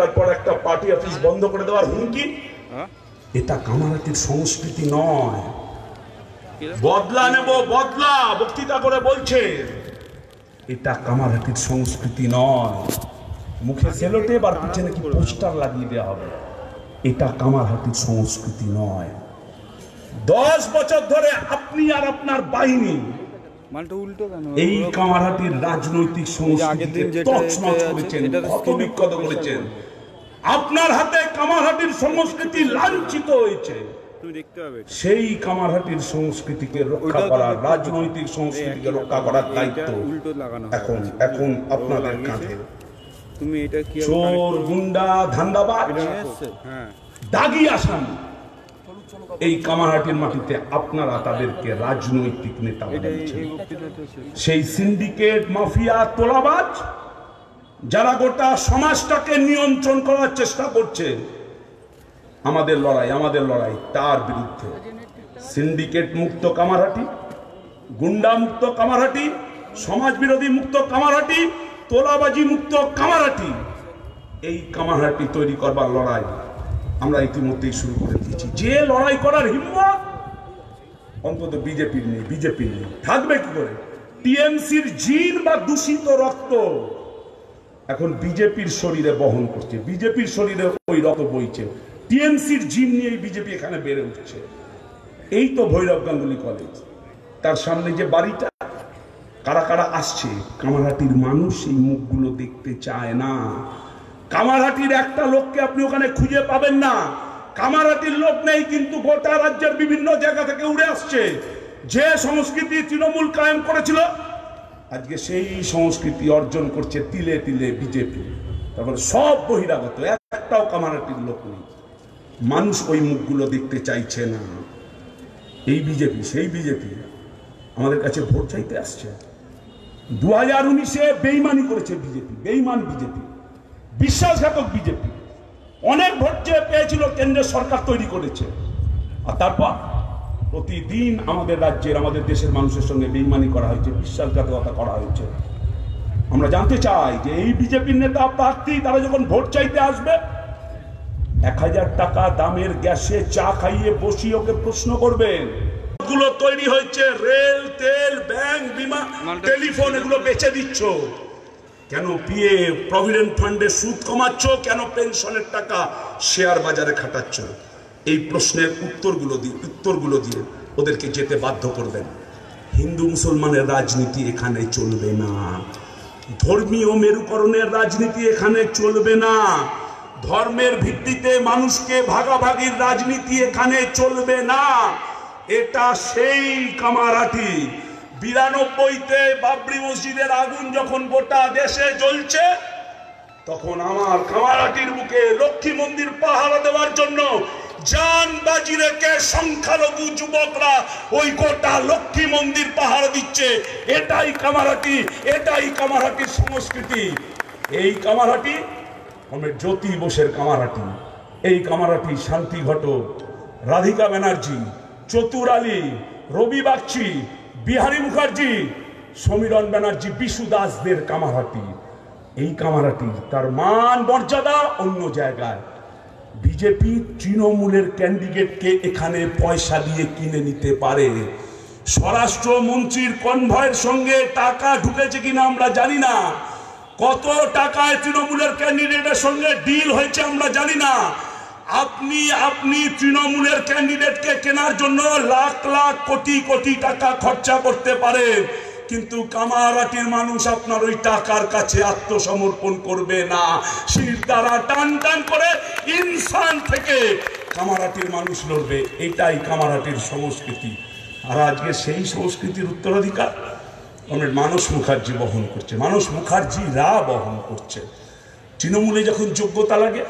একটার পর একটা পার্টি অফিস বন্ধ করে দেওয়ার হুমকি, এটা কামারহাটির সংস্কৃতি নয়। বদলা নেব, বদলা বক্তৃতা করে বলছে, এটা কামারহাটির সংস্কৃতি নয়। মুখে সেলোটেপ আর পিছনে কি পোস্টার লাগিয়ে দেওয়া হবে, এটা কামারহাটির সংস্কৃতি নয়। 10 বছর ধরে আপনি আর আপনার বাহিনী এই কামারহাটির রাজনৈতিক সংস্কৃতিকে তছনছ করেছেন, ক্ষতবিক্ষত করেছেন। আপনার হাতে কামারহাটির সংস্কৃতি লাঞ্ছিত হয়েছে। সেই কামারহাটির সংস্কৃতিকে রক্ষা করার, রাজনৈতিক সংস্কৃতিকে রক্ষা করার দায়িত্ব এখন আপনাদের কাঁধে। চোর, গুন্ডা, ধান্দাবাজ, দাগি আসামি এই কামারহাটির মাটিতে আপনারা তাদেরকে রাজনৈতিক নেতা বানিয়েছেন। সেই সিন্ডিকেট, মাফিয়া, তোলাবাজ যারা গোটা সমাজটাকে নিয়ন্ত্রণ করার চেষ্টা করছে, আমাদের লড়াই তার বিরুদ্ধে। সিন্ডিকেট মুক্ত কামারহাটি, গুন্ডা মুক্ত কামারহাটি, সমাজ বিরোধী মুক্ত কামারহাটি, তোলাবাজি মুক্ত কামারহাটি, এই কামারহাটি তৈরি করবার লড়াই আমরা ইতিমধ্যেই শুরু করে দিয়েছি। যে লড়াই করার হিম্মত অন্তত বিজেপির নেই, থাকবে কি করে? টিএমসির জিন বা দূষিত রক্ত এখন বিজেপির শরীরে বহন করছে, বিজেপির শরীরে ওই রক্ত বইছে, টিএমসির জিন নিয়ে বিজেপি এখানে বেড়ে উঠছে। এই তো ভৈরব গাঙ্গুলি কলেজ, তার সামনে যে বাড়িটা, কারা কারা আসছে, কামারহাটির মানুষ এই মুখগুলো দেখতে চায় না। কামারহাটির একটা লোককে আপনি ওখানে খুঁজে পাবেন না। কামারহাটির লোক নেই, কিন্তু গোটা রাজ্যের বিভিন্ন জায়গা থেকে উড়ে আসছে। যে সংস্কৃতি তৃণমূল কায়েম করেছিল, আজকে সেই সংস্কৃতি অর্জন করছে তিলে তিলে বিজেপি। তারপরে সব বহিরাগত, একটাও কামারহাটির লোক নেই। মানুষ ওই মুখগুলো দেখতে চাইছে না। এই বিজেপি, সেই বিজেপি আমাদের কাছে ভোট চাইতে আসছে। 2019-এ বেইমানি করেছে বিজেপি, বেইমান বিজেপি, বিশ্বাসঘাতক বিজেপি। অনেক ভোট যে পেয়েছিল, কেন্দ্রের সরকার তৈরি করেছে। আর তারপর প্রতিদিন আমাদের রাজ্যের, আমাদের দেশের মানুষের সঙ্গে বেইমানি করা হয়েছে, বিশ্বাসঘাতকতা করা হয়েছে। আমরা জানতে চাই যে এই বিজেপির নেতা প্রার্থী তারা যখন ভোট চাইতে আসবে, 1000 টাকা দামের গ্যাসে চা খাইয়ে বসিয়ে ওকে প্রশ্ন করবেন। গুলো তৈরি হয়েছে, রেল, তেল, ব্যাংক, বিমা, টেলিফোন, এগুলো বেচে দিচ্ছ কেন? পিএ প্রভিডেন্ট ফান্ডে সুদ কমাচ্ছ কেন? পেনশনের টাকা শেয়ার বাজারে খাটাচ্ছ? এই প্রশ্নের উত্তরগুলো দিয়ে ওদেরকে যেতে বাধ্য করবেন। হিন্দু মুসলমানের রাজনীতি এখানে চলবে না, ধর্মীয় মেরুকরণের রাজনীতি এখানে চলবে না, ধর্মের ভিত্তিতে মানুষকে ভাগাভাগির রাজনীতি এখানে চলবে না। এটা সেই কামারহাটি 92-তে বাবরি মসজিদের আগুন যখন গোটা দেশে জ্বলছে, তখন আমার কামারহাটির বুকে লক্ষ্মী মন্দির পাহারা দেওয়ার জন্য জান বাজি রেখে সংখ্যালঘু যুবকরা ওই গোটা লক্ষ্মী মন্দির পাহারা দিচ্ছে। এটাই কামারহাটি, এটাই কামারহাটির সংস্কৃতি। এই কামারহাটি আমাদের জ্যোতি বোসের কামারহাটি, এই কামারহাটি শান্তি ঘটক, রাধিকা ব্যানার্জি, চতুর আলী, রবি বাগচি, বিহারী মুখার্জি, সমীরণ ব্যানার্জি, বিশু দাসদের কামারহাটি। এই কামারহাটি তার মান মর্যাদা অন্য জায়গায়। বিজেপি তৃণমূলের ক্যান্ডিডেটকে এখানে পয়সা দিয়ে কিনে নিতে পারে। স্বরাষ্ট্রমন্ত্রীর কনভয়ের সঙ্গে টাকা ঢুকেছে কিনা আমরা জানি না, কত টাকায় তৃণমূলের ক্যান্ডিডেটের সঙ্গে ডিল হয়েছে আমরা জানি না। আপনি তৃণমূলের ক্যান্ডিডেটকে কেনার জন্য লাখ লাখ কোটি কোটি টাকা খরচা করতে পারেন, কিন্তু কামারহাটির মানুষ আপনার ওই টাকার কাছে আত্মসমর্পণ করবে না। শির দ্বারা টান টান করে ইনসান থেকে কামারহাটির মানুষ লড়বে। এটাই কামারহাটির সংস্কৃতি। আর আজকে সেই সংস্কৃতির উত্তরাধিকার আমাদের মানস মুখার্জি বহন করছে, মানস মুখার্জিরা বহন করছে। তৃণমূলে যখন যোগ্যতা লাগে,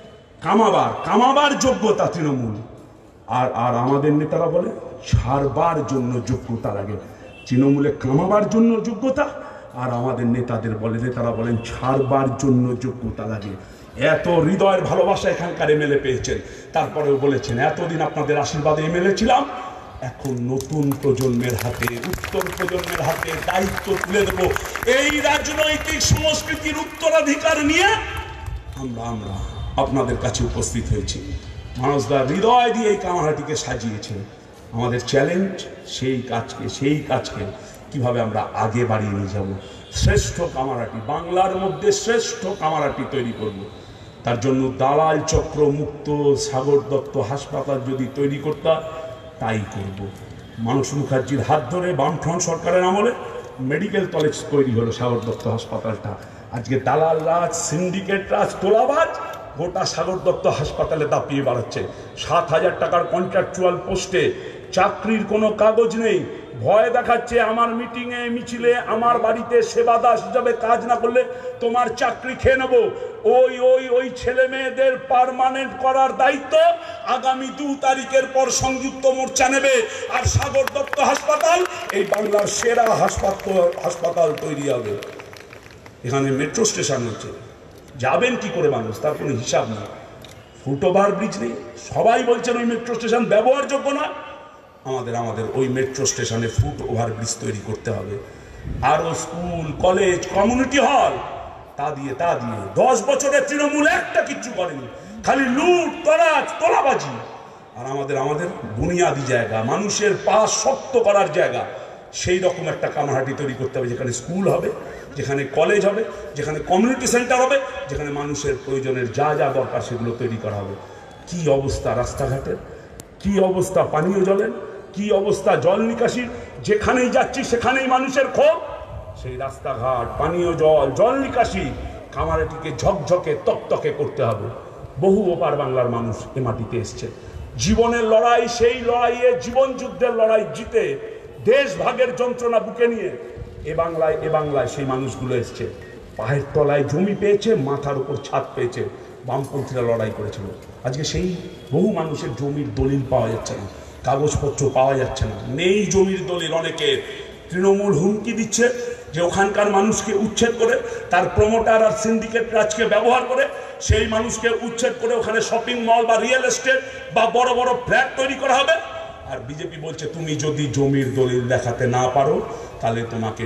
কামাবার যোগ্যতা তৃণমূল, আর আমাদের নেতারা বলে ছাড়বার জন্য যোগ্যতা লাগে। তৃণমূলে কামাবার জন্য যোগ্যতা, আর আমাদের নেতারা বলেন ছাড়বার জন্য যোগ্যতা লাগে। এত হৃদয়ের ভালোবাসা এখানকার এমএলএ পেয়েছেন, তারপরেও বলেছেন এতদিন আপনাদের আশীর্বাদে এমএলএ ছিলাম, এখন নতুন প্রজন্মের হাতে, উত্তর প্রজন্মের হাতে দায়িত্ব তুলে দেব। এই রাজনৈতিক সংস্কৃতির উত্তরাধিকার নিয়ে আমরা আপনাদের কাছে উপস্থিত হয়েছি। মানুষদা হৃদয় দিয়ে এই কামারহাটিকে সাজিয়েছেন। আমাদের চ্যালেঞ্জ সেই কাজকে কিভাবে আমরা আগে বাড়িয়ে নিয়ে যাব, শ্রেষ্ঠ কামারহাটি, বাংলার মধ্যে শ্রেষ্ঠ কামারহাটি তৈরি করব। তার জন্য দালাল চক্র মুক্ত সাগর দত্ত হাসপাতাল যদি তৈরি করতাম তাই করব। মানস মুখার্জির হাত ধরে বামফ্রন্ট সরকারের আমলে মেডিকেল কলেজ তৈরি হলো সাগর দত্ত হাসপাতালটা। আজকে দালাল রাজ, সিন্ডিকেট রাজ, তোলাবাজ গোটা সাগর দত্ত হাসপাতালে দাপিয়ে বাড়াচ্ছে। 7,000 টাকার কন্ট্রাকচুয়াল পোস্টে চাকরির কোনো কাগজ নেই, ভয় দেখাচ্ছে আমার মিটিংয়ে মিছিলে আমার বাড়িতে সেবা দাস হিসাবে কাজ না করলে তোমার চাকরি খেয়ে নেবো। ওই ছেলে মেয়েদের পার্মানেন্ট করার দায়িত্ব আগামী 2 তারিখের পর সংযুক্ত মোর্চা নেবে। আর সাগর দত্ত হাসপাতাল এই বাংলার সেরা হাসপাতাল তৈরি হবে। এখানে মেট্রো স্টেশন হচ্ছে, যাবেন কি করে মানুষ, তার কোনো হিসাব নেই। ফুটওভার ব্রিজ নেই, সবাই বলছেন ওই মেট্রো স্টেশন ব্যবহারযোগ্য না। আমাদের ওই মেট্রো স্টেশনে ফুট ওভার ব্রিজ তৈরি করতে হবে। আরো স্কুল, কলেজ, কমিউনিটি হল, তা দিয়ে 10 বছরের তৃণমূল একটা কিচ্ছু করেনি, খালি লুট, তরাজ, তোলাবাজি। আর আমাদের বুনিয়াদি জায়গা, মানুষের পা শক্ত করার জায়গা, সেই রকম একটা কামারহাটি তৈরি করতে হবে, যেখানে স্কুল হবে, যেখানে কলেজ হবে, যেখানে কমিউনিটি সেন্টার হবে, যেখানে মানুষের প্রয়োজনের যা দরকার সেগুলো তৈরি করা হবে। কি অবস্থা রাস্তাঘাটের, কি অবস্থা পানীয় জলের, কি অবস্থা জল নিকাশির, যেখানেই যাচ্ছি সেখানেই মানুষের ক্ষোভ। সেই রাস্তাঘাট, পানীয় জল, জল নিকাশি কামারহাটিকে ঝকঝকে তকতকে করতে হবে। বহু ওপার বাংলার মানুষ এ মাটিতে এসছে, জীবনের লড়াই, সেই লড়াইয়ে জীবন যুদ্ধের লড়াই জিতে দেশ ভাগের যন্ত্রণা বুকে নিয়ে এ বাংলায় সেই মানুষগুলো এসছে। পায়ের তলায় জমি পেয়েছে, মাথার উপর ছাদ পেয়েছে। বামপন্থীরা লড়াই করেছিল। আজকে সেই বহু মানুষের জমির দলিল পাওয়া যাচ্ছে না, কাগজপত্র পাওয়া যাচ্ছে না, নেই জমির দলিল অনেকের। তৃণমূল হুমকি দিচ্ছে যে ওখানকার মানুষকে উচ্ছেদ করে, তার প্রমোটার আর সিন্ডিকেট রাজকে ব্যবহার করে সেই মানুষকে উচ্ছেদ করে ওখানে শপিং মল বা রিয়েল এস্টেট বা বড় বড় ফ্ল্যাট তৈরি করা হবে। আর বিজেপি বলছে তুমি যদি জমির দলিল দেখাতে না পারো তাহলে তোমাকে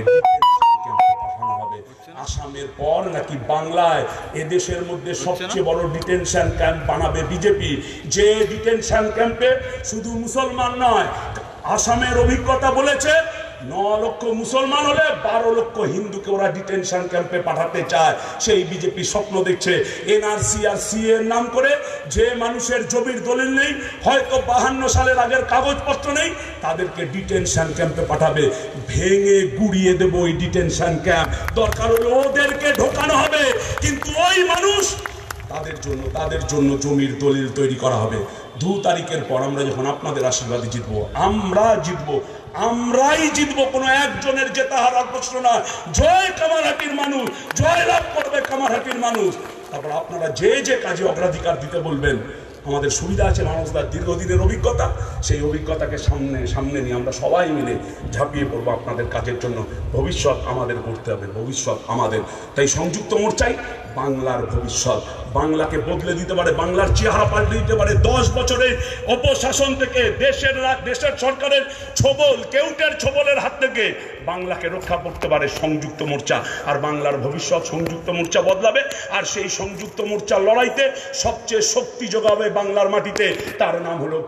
পাঠানো হবে। আসামের পর নাকি বাংলায় এদেশের মধ্যে সবচেয়ে বড় ডিটেনশন ক্যাম্প বানাবে বিজেপি, যে ডিটেনশন ক্যাম্পে শুধু মুসলমান নয়, আসামের অভিজ্ঞতা বলেছে 9 লক্ষ মুসলমান হলে 12 লক্ষ হিন্দুকে ওরা ডিটেনশন ক্যাম্পে পাঠাতে চায়। সেই বিজেপি স্বপ্ন দেখছে এনআরসি আর সিএ এর নাম করে যে মানুষের জমির দলিল নেই, হয়তো 52 সালের আগের কাগজপত্র নেই, তাদেরকে ডিটেনশন ক্যাম্পে পাঠাবে। ভেঙে গুড়িয়ে দেবো ওই ডিটেনশন ক্যাম্প, দরকার হলে ওদেরকে ঢোকানো হবে, কিন্তু ওই মানুষ তাদের জন্য জমির দলিল তৈরি করা হবে। 2 তারিখের পর আমরা যখন আপনাদের আশীর্বাদে জিতবো, আমরাই জিতবো, কোনো একজনের জেতা হারার প্রশ্ন না। জয় কামারহাটির মানুষ, জয় লাভ করবে কামারহাটির মানুষ। তারপর আপনারা যে কাজে অগ্রাধিকার দিতে বলবেন, আমাদের সুবিধা আছে মানুষদার দীর্ঘদিনের অভিজ্ঞতা, সেই অভিজ্ঞতাকে সামনে নিয়ে আমরা সবাই মিলে ঝাঁপিয়ে পড়বো আপনাদের কাজের জন্য। ভবিষ্যৎ আমাদের করতে হবে, ভবিষ্যৎ আমাদের। তাই সংযুক্ত মোর্চায় বাংলার ভবিষ্যৎ, বাংলাকে বদলে দিতে পারে, বাংলার চেহারা পাল্টে দিতে পারে। 10 বছরের অপশাসন থেকে, দেশের সরকারের কেউটের ছোবলের হাত থেকে বাংলাকে রক্ষা করতে পারে সংযুক্ত মোর্চা। আর বাংলার ভবিষ্যৎ সংযুক্ত মোর্চা বদলাবে। আর সেই সংযুক্ত মোর্চার লড়াইতে সবচেয়ে শক্তি যোগাবে বাংলার মাটিতে, তার নাম হলো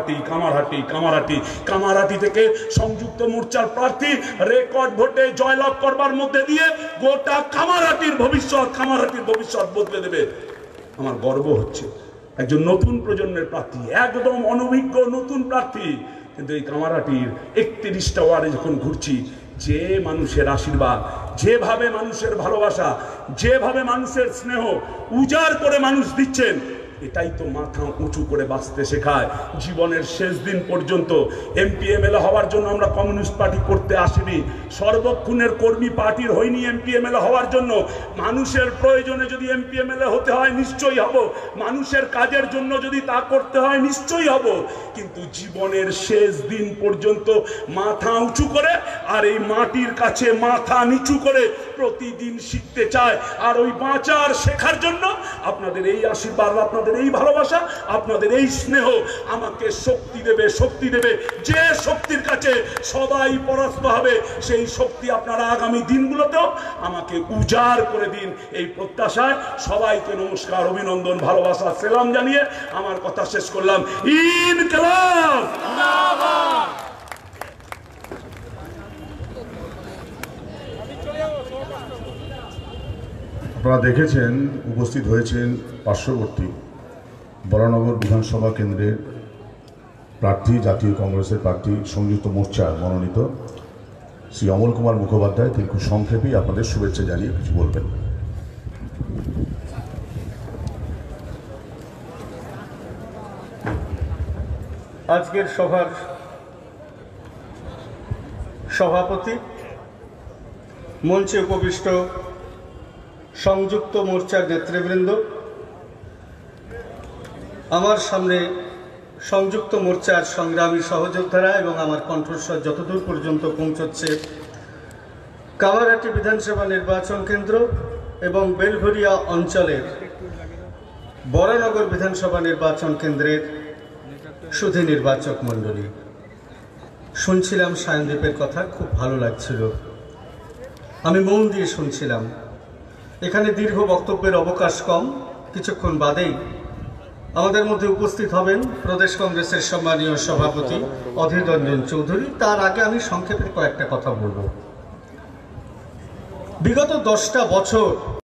কামারহাটি থেকে সংযুক্ত মোর্চার প্রার্থী রেকর্ড ভোটে জয়লাভ করবার মধ্যে দিয়ে গোটা কামারহাটির ভবিষ্যৎ বদলে দেবে। আমার গর্ব হচ্ছে একজন নতুন প্রজন্মের প্রার্থী, একদম অনভিজ্ঞ নতুন প্রার্থী, কিন্তু এই কামারহাটির 31টা ওয়ার্ডে যখন ঘুরছি, যে মানুষের আশীর্বাদ, যেভাবে মানুষের ভালোবাসা, যেভাবে মানুষের স্নেহ উজাড় করে মানুষ দিচ্ছেন, এটাই তো মাথা উঁচু করে বাঁচতে শেখায়। জীবনের শেষ দিন পর্যন্ত এমপি এমএলএ হওয়ার জন্য আমরা কমিউনিস্ট পার্টি করতে আসিনি, সর্বক্ষণের কর্মী পার্টির হইনি এমপি এমএলএ হওয়ার জন্য। মানুষের প্রয়োজনে যদি এমপি এমএলএ হতে হয় নিশ্চয়ই হব, মানুষের কাজের জন্য যদি তা করতে হয় নিশ্চয়ই হব, কিন্তু জীবনের শেষ দিন পর্যন্ত মাথা উঁচু করে আর এই মাটির কাছে মাথা নিচু করে প্রতিদিন শিখতে চায়। আর ওই বাঁচার শেখার জন্য আপনাদের এই আশীর্বাদ, আপনাদের আপনাদের এই ভালোবাসা, আপনাদের এই স্নেহ আমাকে শক্তি দেবে। যে শক্তির কাছে সবাই পরাস্ত হবে, সেই শক্তি আপনারা আগামী দিনগুলোতেও আমাকে উজাড় করে দিন, এই প্রত্যাশায় সবাইকে নমস্কার, অভিনন্দন, ভালোবাসা, সালাম জানিয়ে আমার কথা শেষ করলাম। ইনকিলাব জিন্দাবাদ। আপনারা দেখেছেন উপস্থিত হয়েছেন পার্শ্ববর্তী বরানগর বিধানসভা কেন্দ্রের প্রার্থী, জাতীয় কংগ্রেসের প্রার্থী, সংযুক্ত মোর্চার মনোনীত শ্রী অমল কুমার মুখোপাধ্যায়। তিনি খুব সংক্ষেপেই আপনাদের শুভেচ্ছা জানিয়ে কিছু বলবেন। আজকের সভার সভাপতি, মঞ্চে উপবিষ্ট সংযুক্ত মোর্চার নেতৃবৃন্দ, আমার সামনে সংযুক্ত মোর্চার সংগ্রামী সহযোদ্ধারা এবং আমার কণ্ঠস্বর যতদূর পর্যন্ত পৌঁছচ্ছে কামারহাটি বিধানসভা নির্বাচন কেন্দ্র এবং বেলঘরিয়া অঞ্চলের বরানগর বিধানসভা নির্বাচন কেন্দ্রের সুধী নির্বাচক মণ্ডলী, শুনছিলাম সায়নদীপের কথা, খুব ভালো লাগছিল। আমি মন দিয়ে শুনছিলাম। এখানে দীর্ঘ বক্তব্যের অবকাশ কম, কিছুক্ষণ বাদেই আমাদের মধ্যে উপস্থিত হবেন প্রদেশ কংগ্রেসের সম্মানীয় সভাপতি অধীর রঞ্জন চৌধুরী। তার আগে আমি সংক্ষেপে কয়েকটা কথা বলব। বিগত 10টা বছর